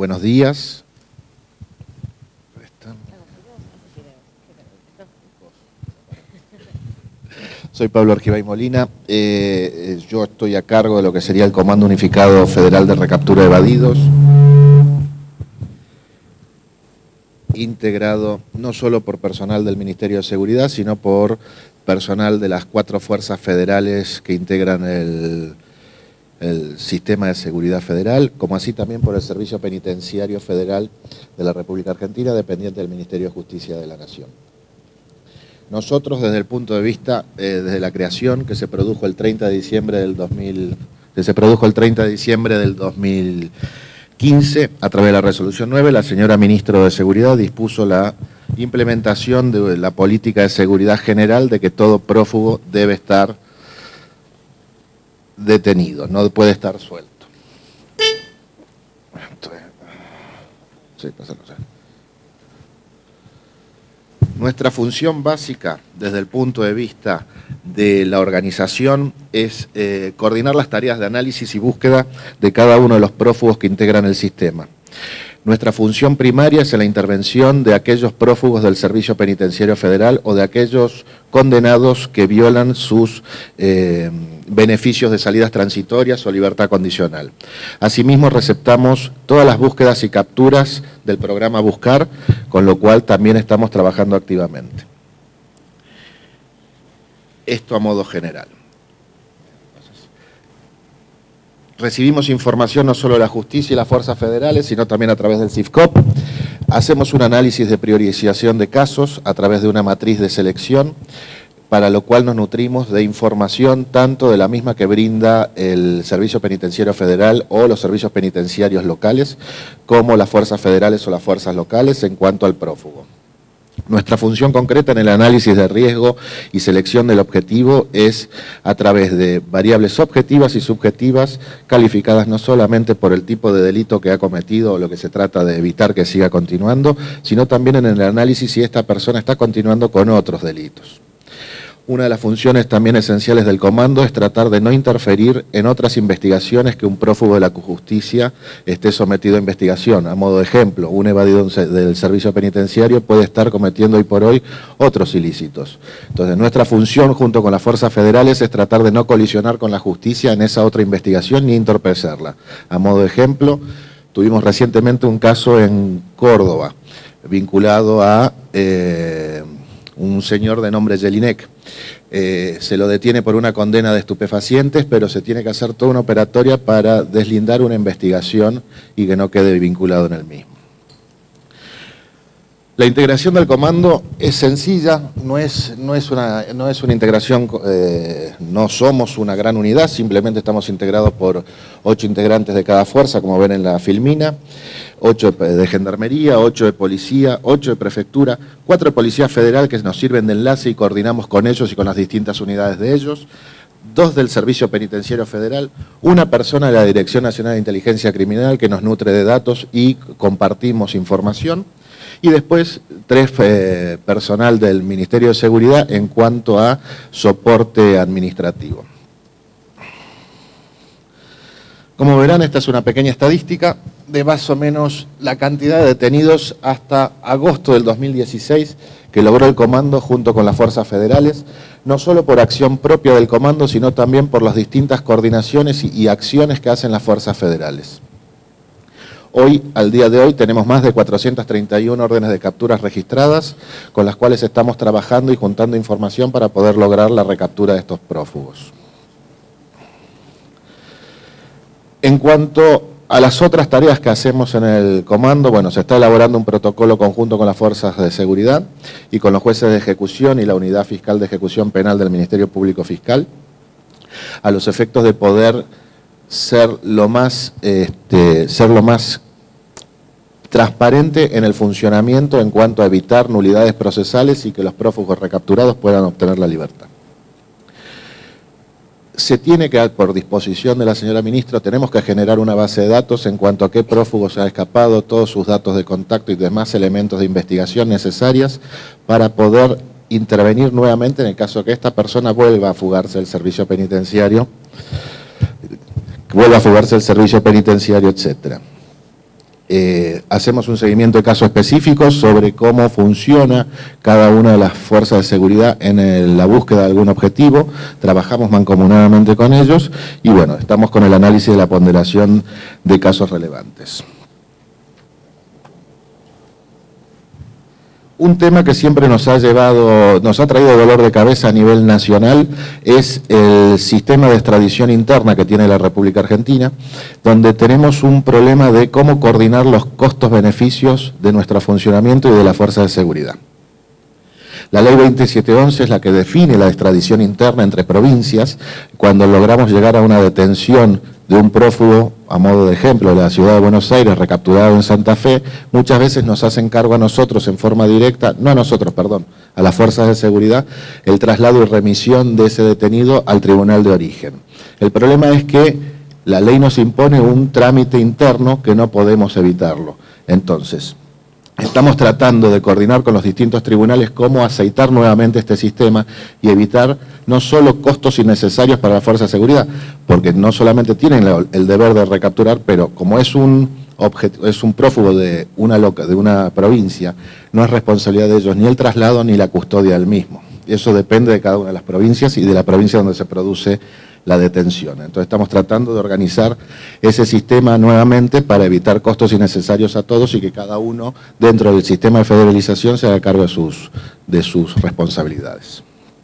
Buenos días. Soy Pablo Argibay Molina. Yo estoy a cargo de lo que sería el Comando Unificado Federal de Recaptura de Evadidos, integrado no solo por personal del Ministerio de Seguridad, sino por personal de las 4 fuerzas federales que integran el sistema de seguridad federal, como así también por el Servicio Penitenciario Federal de la República Argentina, dependiente del Ministerio de Justicia de la Nación. Nosotros, desde el punto de vista, desde la creación que se produjo el 30 de diciembre del 2015, a través de la Resolución 9, la señora Ministra de Seguridad dispuso la implementación de la política de seguridad general de que todo prófugo debe estar detenido, no puede estar suelto. Sí, pásalo. Nuestra función básica, desde el punto de vista de la organización, es coordinar las tareas de análisis y búsqueda de cada uno de los prófugos que integran el sistema. Nuestra función primaria es la intervención de aquellos prófugos del Servicio Penitenciario Federal o de aquellos condenados que violan sus beneficios de salidas transitorias o libertad condicional. Asimismo, receptamos todas las búsquedas y capturas del programa Buscar, con lo cual también estamos trabajando activamente. Esto a modo general. Recibimos información no solo de la justicia y las fuerzas federales, sino también a través del CIFCOP. Hacemos un análisis de priorización de casos a través de una matriz de selección, para lo cual nos nutrimos de información tanto de la misma que brinda el Servicio Penitenciario Federal o los servicios penitenciarios locales, como las fuerzas federales o las fuerzas locales en cuanto al prófugo. Nuestra función concreta en el análisis de riesgo y selección del objetivo es a través de variables objetivas y subjetivas, calificadas no solamente por el tipo de delito que ha cometido o lo que se trata de evitar que siga continuando, sino también en el análisis si esta persona está continuando con otros delitos. Una de las funciones también esenciales del comando es tratar de no interferir en otras investigaciones que un prófugo de la justicia esté sometido a investigación. A modo de ejemplo, un evadido del servicio penitenciario puede estar cometiendo hoy por hoy otros ilícitos. Entonces, nuestra función junto con las fuerzas federales es tratar de no colisionar con la justicia en esa otra investigación ni entorpecerla. A modo de ejemplo, tuvimos recientemente un caso en Córdoba vinculado a un señor de nombre Jelinek. Se lo detiene por una condena de estupefacientes, pero se tiene que hacer toda una operatoria para deslindar una investigación y que no quede vinculado en el mismo. La integración del comando es sencilla, no es una integración, no somos una gran unidad, simplemente estamos integrados por 8 integrantes de cada fuerza, como ven en la filmina, 8 de gendarmería, 8 de policía, 8 de prefectura, 4 de policía federal que nos sirven de enlace y coordinamos con ellos y con las distintas unidades de ellos, 2 del Servicio Penitenciario Federal, una persona de la Dirección Nacional de Inteligencia Criminal que nos nutre de datos y compartimos información, y después 3 personal del Ministerio de Seguridad en cuanto a soporte administrativo. Como verán, esta es una pequeña estadística de más o menos la cantidad de detenidos hasta agosto del 2016 que logró el comando junto con las fuerzas federales, no solo por acción propia del comando, sino también por las distintas coordinaciones y acciones que hacen las fuerzas federales. Hoy, al día de hoy, tenemos más de 431 órdenes de capturas registradas, con las cuales estamos trabajando y juntando información para poder lograr la recaptura de estos prófugos. En cuanto a las otras tareas que hacemos en el comando, bueno, se está elaborando un protocolo conjunto con las fuerzas de seguridad y con los jueces de ejecución y la unidad fiscal de ejecución penal del Ministerio Público Fiscal, a los efectos de poder ser lo más transparente en el funcionamiento en cuanto a evitar nulidades procesales y que los prófugos recapturados puedan obtener la libertad. Se tiene que, por disposición de la señora ministra, tenemos que generar una base de datos en cuanto a qué prófugo se ha escapado, todos sus datos de contacto y demás elementos de investigación necesarias para poder intervenir nuevamente en el caso de que esta persona vuelva a fugarse del servicio penitenciario, etcétera. hacemos un seguimiento de casos específicos sobre cómo funciona cada una de las fuerzas de seguridad en la búsqueda de algún objetivo, trabajamos mancomunadamente con ellos y bueno, estamos con el análisis de la ponderación de casos relevantes. Un tema que siempre nos ha traído dolor de cabeza a nivel nacional es el sistema de extradición interna que tiene la República Argentina, donde tenemos un problema de cómo coordinar los costos-beneficios de nuestro funcionamiento y de la fuerza de seguridad. La ley 2711 es la que define la extradición interna entre provincias. Cuando logramos llegar a una detención de un prófugo, a modo de ejemplo, de la ciudad de Buenos Aires, recapturado en Santa Fe, muchas veces nos hacen cargo a nosotros en forma directa, no a nosotros, perdón, a las fuerzas de seguridad, el traslado y remisión de ese detenido al tribunal de origen. El problema es que la ley nos impone un trámite interno que no podemos evitarlo. Entonces, estamos tratando de coordinar con los distintos tribunales cómo aceitar nuevamente este sistema y evitar no solo costos innecesarios para la fuerza de seguridad, porque no solamente tienen el deber de recapturar, pero como es un prófugo de una provincia, no es responsabilidad de ellos ni el traslado ni la custodia del mismo. Y eso depende de cada una de las provincias y de la provincia donde se produce la detención. Entonces estamos tratando de organizar ese sistema nuevamente para evitar costos innecesarios a todos y que cada uno dentro del sistema de federalización se haga cargo de sus responsabilidades.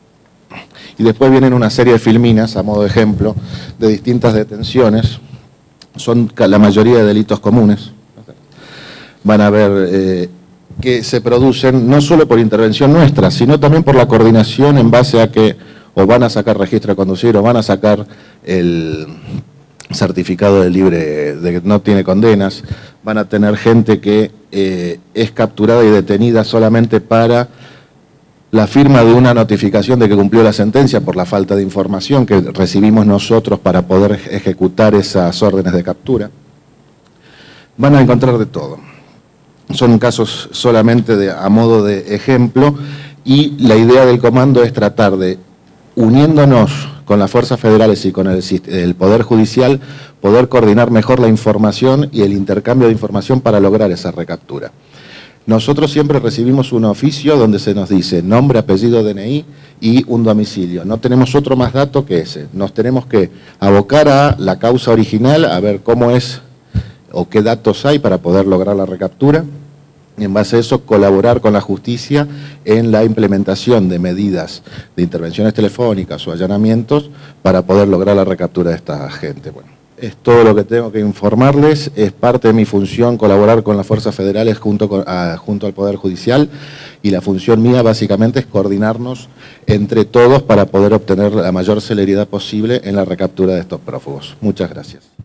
Y después vienen una serie de filminas, a modo de ejemplo, de distintas detenciones. Son la mayoría de delitos comunes. Van a ver que se producen no solo por intervención nuestra, sino también por la coordinación en base a que o van a sacar registro de conducir o van a sacar el certificado de libre, de que no tiene condenas, van a tener gente que es capturada y detenida solamente para la firma de una notificación de que cumplió la sentencia por la falta de información que recibimos nosotros para poder ejecutar esas órdenes de captura. Van a encontrar de todo. Son casos solamente a modo de ejemplo y la idea del comando es tratar de, uniéndonos con las fuerzas federales y con el Poder Judicial, poder coordinar mejor la información y el intercambio de información para lograr esa recaptura. Nosotros siempre recibimos un oficio donde se nos dice nombre, apellido, DNI y un domicilio. No tenemos otro más dato que ese. Nos tenemos que abocar a la causa original, a ver cómo es o qué datos hay para poder lograr la recaptura. Y en base a eso colaborar con la justicia en la implementación de medidas de intervenciones telefónicas o allanamientos para poder lograr la recaptura de esta gente. Bueno, es todo lo que tengo que informarles, es parte de mi función colaborar con las fuerzas federales junto al Poder Judicial y la función mía básicamente es coordinarnos entre todos para poder obtener la mayor celeridad posible en la recaptura de estos prófugos. Muchas gracias.